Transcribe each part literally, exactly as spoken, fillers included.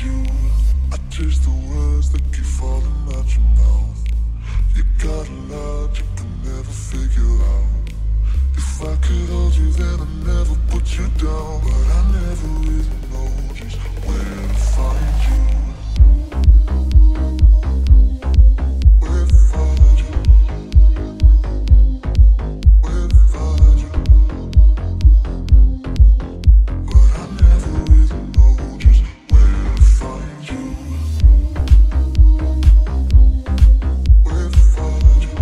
you. I taste the words that keep falling out your mouth. You got a lot you can never figure out. If I could hold you, then I'd never put you down. But I never really know just where to find you. Where to find you. Where to find you. But I never really know just where to find you. Where to find you.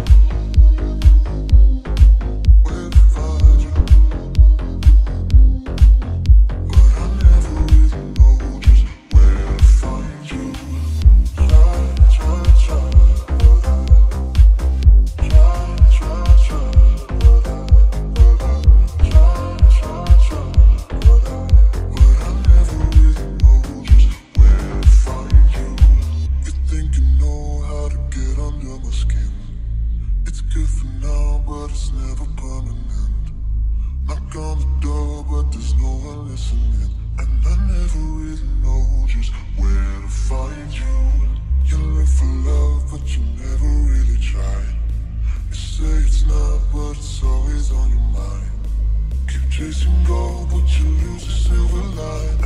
Where to find you. But I never really know just where to find you. Try, try, try, but I try, try, try, but I, but I try, try, try, but I, but I never really know just where to find you. You think you know how to get under my skin. It's good for now, but it's never permanent. Knock on the door, but there's no one listening. And I never really know just where to find you. You look for love, but you never really tried. You say it's not, but it's always on your mind. Keep chasing gold, but you lose the silver line.